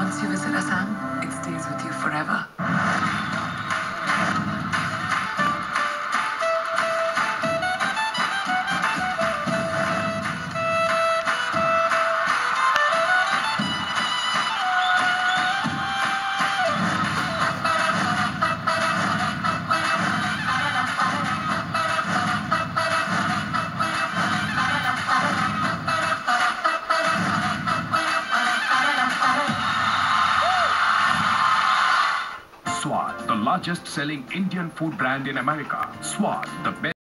Once you visit Assam, it stays with you forever. Swad, the largest selling Indian food brand in America. Swad, the best.